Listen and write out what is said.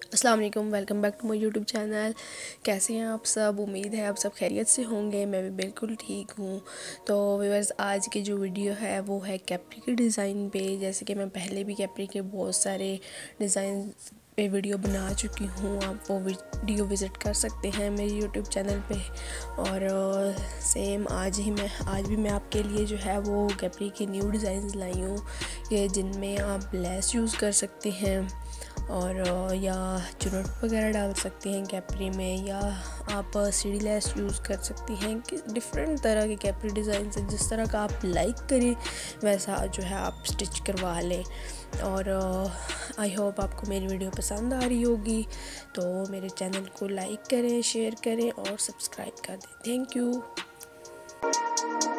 अस्सलाम वालेकुम, welcome back to my YouTube channel. कैसे हैं आप सब? उम्मीद है आप सब खैरियत से होंगे। मैं भी बिल्कुल ठीक हूँ। तो व्यूअर्स, आज की जो वीडियो है वो है कैप्री के डिज़ाइन पे। जैसे कि मैं पहले भी कैप्री के बहुत सारे डिज़ाइन पे वीडियो बना चुकी हूँ। आप वो वीडियो विज़िट कर सकते हैं मेरे यूट्यूब चैनल पे। और सेम आज भी मैं आपके लिए जो है वो कैप्री के न्यू डिज़ाइन लाई हूँ, ये जिनमें आप लेस यूज़ कर सकते हैं और या चुनट वगैरह डाल सकते हैं कैप्री में, या आप सीढ़ी लेस यूज़ कर सकती हैं। कि डिफरेंट तरह के कैप्री डिज़ाइन से जिस तरह का आप लाइक करें वैसा जो है आप स्टिच करवा लें। और आई होप आपको मेरी वीडियो पसंद आ रही होगी, तो मेरे चैनल को लाइक करें, शेयर करें और सब्सक्राइब कर दें। Thank you.